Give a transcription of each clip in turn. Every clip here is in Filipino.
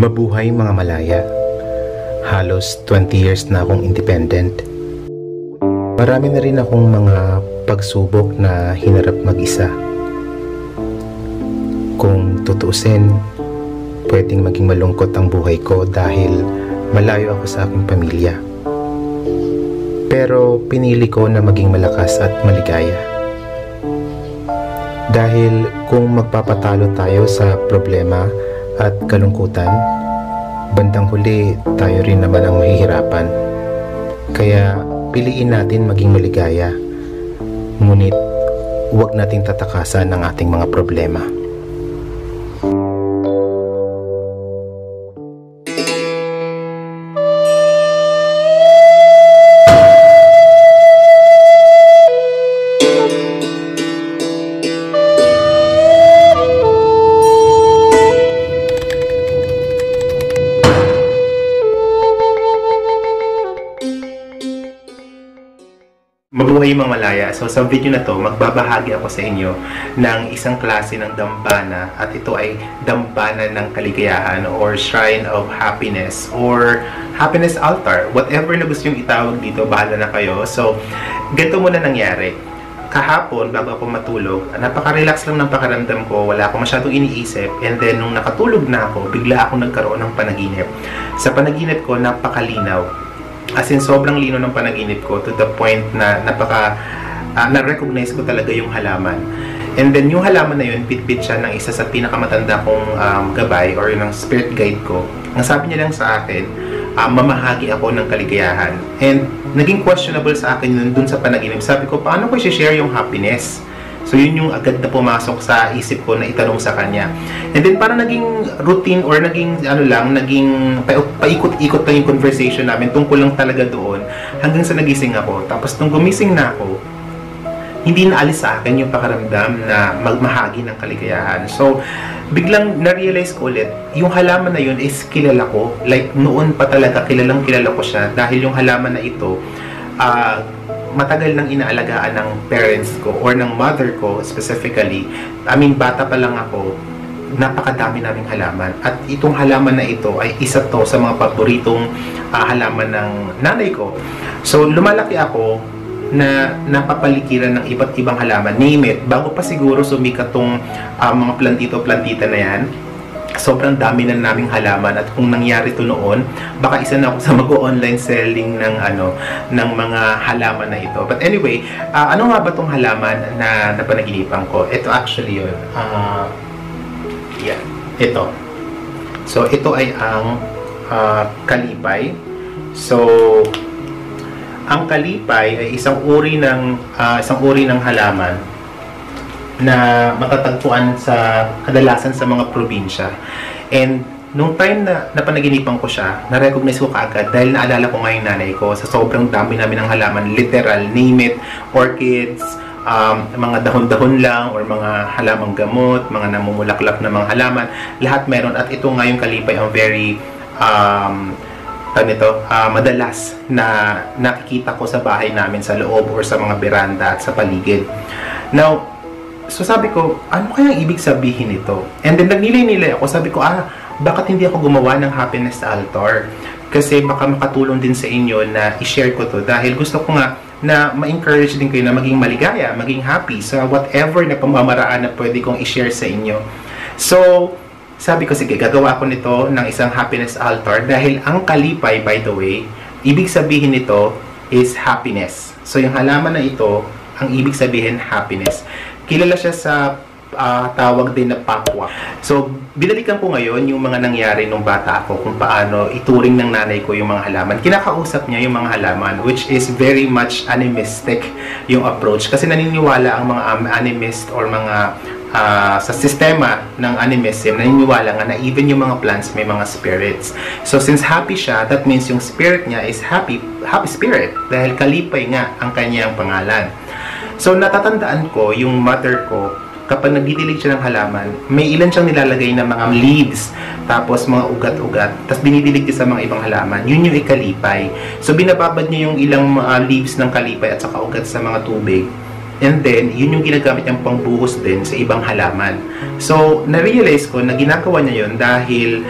Mabuhay mga Malaya. Halos 20 years na akong independent. Marami na rin akong mga pagsubok na hinarap mag-isa. Kung tutuusin, pwedeng maging malungkot ang buhay ko dahil malayo ako sa aking pamilya. Pero pinili ko na maging malakas at maligaya. Dahil kung magpapatalo tayo sa problema at kalungkutan, bandang huli tayo rin naman ang mahihirapan. Kaya piliin natin maging maligaya, ngunit huwag nating tatakasan ang ating mga problema. Mabuhay mga Malaya. So sa video na to, magbabahagi ako sa inyo ng isang klase ng dambana, at ito ay dambana ng kaligayahan or shrine of happiness or happiness altar. Whatever na gusto yung itawag dito, bahala na kayo. So ganito muna nangyari. Kahapon, bago ako matulog, napaka-relax lang ng pakiramdam ko, wala akong masyadong iniisip, and then nung nakatulog na ako, bigla akong nagkaroon ng panaginip. Sa panaginip ko, napakalinaw. As in, sobrang lino ng panaginip ko to the point na na-recognize ko talaga yung halaman. And then, yung halaman na yun, bit-bit siya ng isa sa pinakamatanda kong gabay or ng spirit guide ko. Ang sabi niya lang sa akin, mamahagi ako ng kaligayahan. And naging questionable sa akin yun dun sa panaginip. Sabi ko, paano ko i-share yung happiness? So, yun yung agad na pumasok sa isip ko na itanong sa kanya. And then, parang naging routine or naging, naging paikot-ikot lang yung conversation namin tungkol lang talaga doon hanggang sa nagising ako. Tapos, nung gumising na ako, hindi na alis sa akin yung pakaramdam na magmahagi ng kaligayahan. So, biglang na-realize ko ulit, yung halaman na yun is kilala ko. Like, noon pa talaga, kilala ko siya dahil yung halaman na ito, matagal nang inaalagaan ng parents ko or ng mother ko specifically. I mean, bata pa lang ako, napakadami naming halaman. At itong halaman na ito ay isa to sa mga paboritong halaman ng nanay ko. So, lumalaki ako na napapalikiran ng iba't ibang halaman. Name it, bago pa siguro sumikat tong mga plantito-plantita na yan, sobrang dami na naming halaman. At kung nangyari to noon, baka isa na ako sa mag-online selling ng ng mga halaman na ito. But anyway, ano nga ba tong halaman na napanaginipan ko? Ito actually yun. Yeah, ito. So ito ay ang kalipay. So ang kalipay ay isang uri ng halaman na matatagpuan sa kadalasan sa mga probinsya. And nung time na napanaginipan ko siya, na-recognize ko kaagad dahil naalala ko nga yung nanay ko sa sobrang dami namin ng halaman, literal, name it, orchids, mga dahon-dahon lang or mga halamang gamot, mga namumulaklak na mga halaman, lahat meron. At ito nga yung kalipay ang very madalas na nakikita ko sa bahay namin sa loob or sa mga beranda at sa paligid. Now, so sabi ko, ano kaya ibig sabihin nito? And then nagnilay-nilay ako, sabi ko, bakit hindi ako gumawa ng happiness altar? Kasi baka makatulong din sa inyo na i-share ko to dahil gusto ko nga na ma-encourage din kayo na maging maligaya, maging happy sa whatever na pamamaraan na pwede kong i-share sa inyo. So, sabi ko, sige, gagawa ako nito ng isang happiness altar dahil ang kalipay, by the way, ibig sabihin nito is happiness. So, yung halaman na ito, ang ibig sabihin happiness. Kilala siya sa tawag din na pakwa. So, binalikan ko ngayon yung mga nangyari nung bata ako, kung paano ituring ng nanay ko yung mga halaman. Kinakausap niya yung mga halaman, which is very much animistic yung approach. Kasi naniniwala ang mga animist or mga sa sistema ng animism, naniniwala nga na even yung mga plants may mga spirits. So, since happy siya, that means yung spirit niya is happy spirit. Dahil kalipay nga ang kanyang pangalan. So, natatandaan ko, yung mother ko, kapag nagdidilig siya ng halaman, may ilan siyang nilalagay na mga leaves, tapos mga ugat-ugat, tapos dinidilig niya sa mga ibang halaman. Yun yung ikalipay. So, binababad niya yung ilang leaves ng kalipay at saka ugat sa mga tubig. And then, yun yung ginagamit niyang pangbuhos din sa ibang halaman. So, na-realize ko na ginagawa niya yun dahil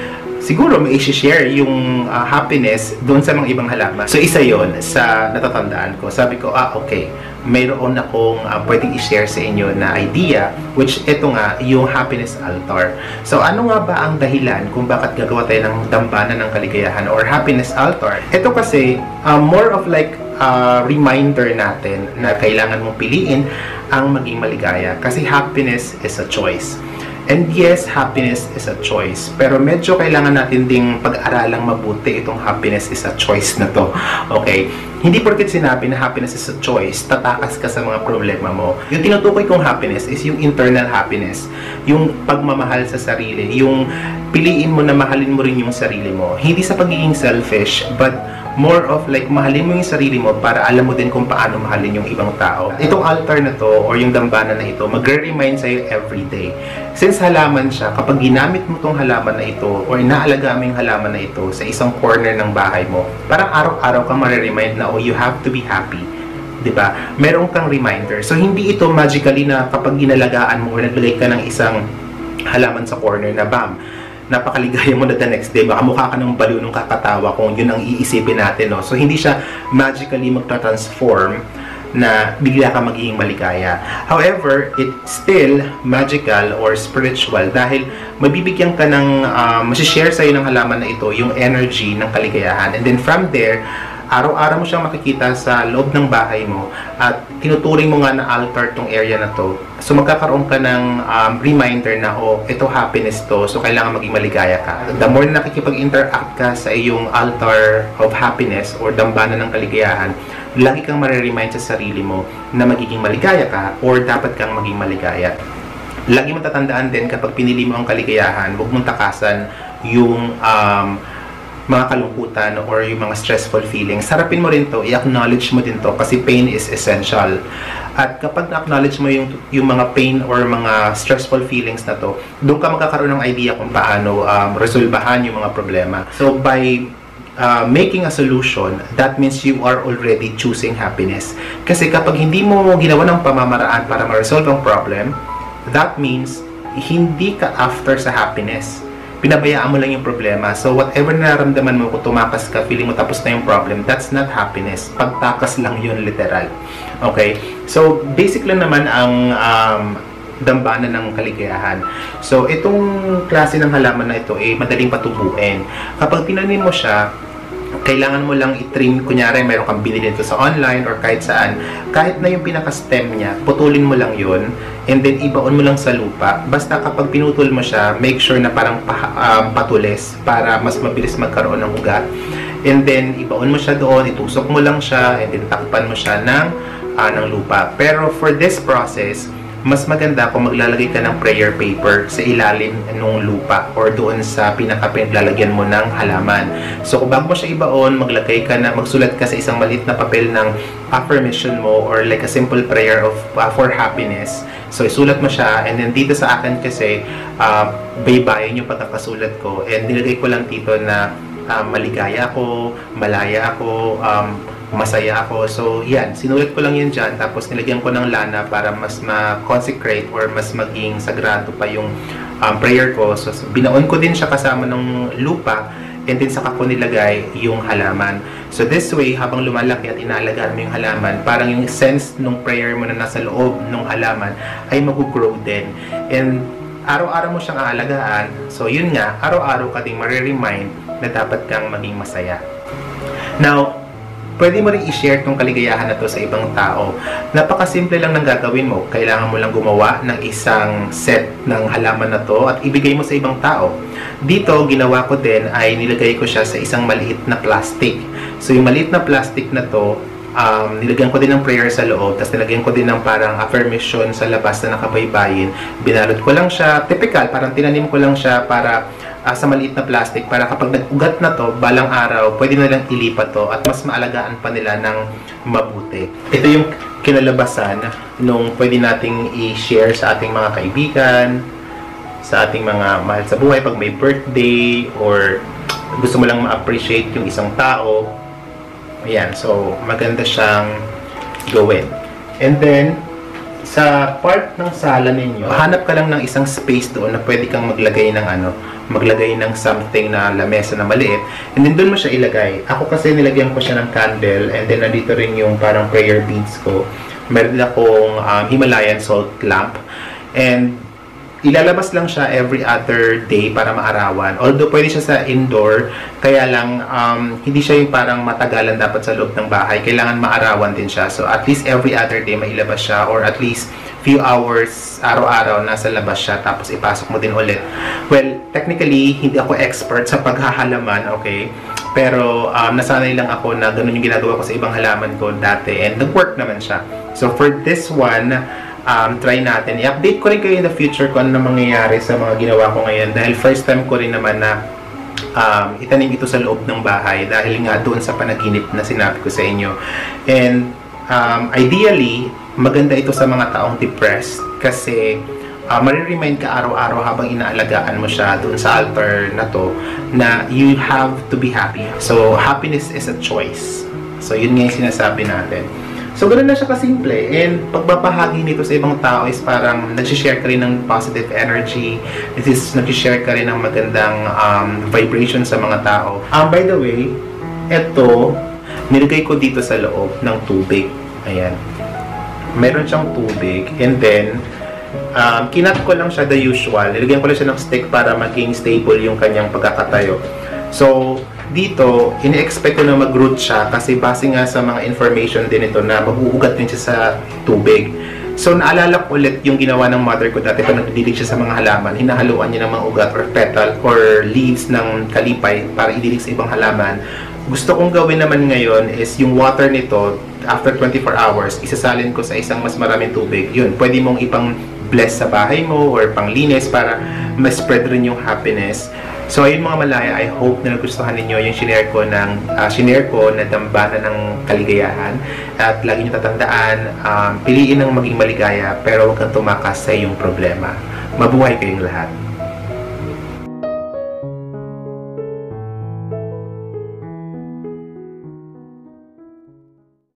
siguro may i-share yung happiness doon sa mga ibang halaman. So isa yon sa natatandaan ko. Sabi ko, okay, mayroon akong pwedeng i-share sa inyo na idea, which ito nga, yung happiness altar. So ano nga ba ang dahilan kung bakit gagawa tayo ng dambana ng kaligayahan or happiness altar? Ito kasi, more of like reminder natin na kailangan mong piliin ang maging maligaya. Kasi happiness is a choice. And yes, happiness is a choice. Pero medyo kailangan natin ding pag-aralang mabuti itong happiness is a choice na to. Okay? Hindi porket sinabi na happiness is a choice, tatakas ka sa mga problema mo. Yung tinutukoy kong happiness is yung internal happiness. Yung pagmamahal sa sarili. Yung piliin mo na mahalin mo rin yung sarili mo. Hindi sa pagiging selfish, but more of like mahalin mo yung sarili mo para alam mo din kung paano mahalin yung ibang tao. Itong altar na to or yung dambana na ito, magre-remind sa'yo everyday. Since halaman siya, kapag ginamit mo tong halaman na ito or inaalagaan mo yung halaman na ito sa isang corner ng bahay mo, parang araw-araw kang mareremind na, oh, you have to be happy. Diba? Meron kang reminder. So, hindi ito magically na kapag ginalagaan mo or naglagay ka ng isang halaman sa corner na bam, napakaligaya mo na the next day, baka mukha ka ng baliw nung kakatawa kung yun ang iisipin natin, no? So, hindi siya magically magta-transform na bigla ka magiging maligaya. However, it's still magical or spiritual dahil mabibigyan ka ng, masishare sa'yo ng halaman na ito yung energy ng kaligayahan. And then from there, araw-araw mo siyang makikita sa loob ng bahay mo at tinuturing mo nga na altar tong area na to. So magkakaroon ka ng reminder na, oh, ito happiness to, so kailangan maging maligaya ka. The more na nakikipag-interact ka sa iyong altar of happiness or dambana ng kaligayahan, lagi kang mareremind sa sarili mo na magiging maligaya ka or dapat kang maging maligaya. Lagi mo tatandaan din kapag pinili mo ang kaligayahan, huwag mong takasan yung mga kalungkutan or yung mga stressful feelings. Sarapin mo rin to, i-acknowledge mo din to kasi pain is essential. At kapag na-acknowledge mo yung mga pain or mga stressful feelings na to, doon ka magkakaroon ng idea kung paano resolbahan yung mga problema. So by making a solution, that means you are already choosing happiness. Kasi kapag hindi mo ginawa ng pamamaraan para ma-resolve ang problem, that means hindi ka after sa happiness. Pinabayaan mo lang yung problema. So, whatever nararamdaman mo, kung tumakas ka, feeling mo tapos na yung problem, that's not happiness. Pagtakas lang yun, literal. Okay? So, basic lang naman ang dambana ng kaligayahan. So, itong klase ng halaman na ito, madaling patubuin. Kapag tinanim mo siya, kailangan mo lang i-trim, kunyari mayroon kang binili nito sa online or kahit saan, kahit na yung pinaka-stem niya, putulin mo lang yun and then ibaon mo lang sa lupa. Basta kapag pinutol mo siya, make sure na parang patulis para mas mabilis magkaroon ng ugat. And then ibaon mo siya doon, itusok mo lang siya and then takpan mo siya ng lupa. Pero for this process, mas maganda kung maglalagay ka ng prayer paper sa ilalim ng lupa or doon sa pinaka-pinaglalagyan mo ng halaman. So, kung bago mo siya ibaon, magsulat ka sa isang maliit na papel ng affirmation mo or like a simple prayer for happiness. So, isulat mo siya and then dito sa akin kasi baybayin yung pagkakasulat ko and nilagay ko lang dito na maligaya ako, malaya ako, masaya ako. So, yan. Sinulat ko lang yun dyan. Tapos, nilagyan ko ng lana para mas ma-consecrate or mas maging sagrado pa yung prayer ko. So, binaon ko din siya kasama ng lupa and then saka ko nilagay yung halaman. So, this way, habang lumalaki at inaalagaan mo yung halaman, parang yung sense ng prayer mo na nasa loob ng halaman ay mag-grow din. And, araw-araw mo siyang aalagaan. So, yun nga, araw-araw ka ding mariremind na dapat kang maging masaya. Now, pwede mo rin i-share itong kaligayahan na to sa ibang tao. Napakasimple lang ng gagawin mo. Kailangan mo lang gumawa ng isang set ng halaman na to at ibigay mo sa ibang tao. Dito, ginawa ko din ay nilagay ko siya sa isang maliit na plastic. So, yung maliit na plastic na to, nilagyan ko din ng prayer sa loob, tapos nilagyan ko din ng parang affirmation sa labas na nakabaybayin. Binalot ko lang siya, typical, parang tinanim ko lang siya para sa maliit na plastic para kapag nag-ugat na to, balang araw, pwede na lang ilipat to at mas maalagaan pa nila ng mabuti. Ito yung kinalabasan nung pwede nating i-share sa ating mga kaibigan, sa ating mga mahal sa buhay pag may birthday or gusto mo lang ma-appreciate yung isang tao. Ayan, so maganda siyang gawin. And then, sa part ng sala ninyo, hanap ka lang ng isang space doon na pwede kang maglagay ng maglagay ng something na lamesa na maliit, and then doon mo siya ilagay. Ako kasi nilagyan ko siya ng candle, and then nandito rin yung parang prayer beads ko. Meron din akong Himalayan salt lamp, and ilalabas lang siya every other day para maarawan. Although pwede siya sa indoor, kaya lang hindi siya yung parang matagalan dapat sa loob ng bahay. Kailangan maarawan din siya. So at least every other day mailabas siya, or at least few hours araw-araw nasa labas siya, tapos ipasok mo din ulit. Well, technically hindi ako expert sa paghahalaman, okay? Pero nasanay lang ako na ganun yung ginagawa ko sa ibang halaman ko dati, and nag-work naman siya. So for this one, try natin. I-update ko rin kayo in the future kung ano mangyayari sa mga ginawa ko ngayon, dahil first time ko rin naman na itanim ito sa loob ng bahay, dahil nga doon sa panaginip na sinabi ko sa inyo. And ideally, maganda ito sa mga taong depressed, kasi mariremind ka araw-araw habang inaalagaan mo siya doon sa altar na to, na you have to be happy. So happiness is a choice. So yun nga yung sinasabi natin. So, ganoon na siya kasimple. And pagbabahagi nito sa ibang tao is parang nag-share ka rin ng positive energy. Nag-share ka rin ng magandang vibration sa mga tao. By the way, ito, nilagay ko dito sa loob ng tubig. Ayan. Meron siyang tubig. And then, kinat ko lang siya the usual. Nilagyan ko lang siya ng stick para maging stable yung kanyang pagkakatayo. So, dito, ini-expect ko na mag-root siya, kasi base nga sa mga information din ito na mag-uugat din siya sa tubig. So, naalala ko ulit yung ginawa ng mother ko dati pag nagdidilig siya sa mga halaman. Hinahaluan niya ng mga ugat or petal or leaves ng kalipay para idilig sa ibang halaman. Gusto kong gawin naman ngayon is yung water nito, after 24 hours, isasalin ko sa isang mas maraming tubig. Yun, pwede mong ipang bless sa bahay mo or panglinis para ma-spread rin yung happiness. So ayun mga Malaya, I hope na nagustuhan ninyo yung shinare ko na dambana ng kaligayahan. At lagi nyo tatandaan, piliin ng maging maligaya, pero huwag kang tumakas sa iyong problema. Mabuhay kayong lahat.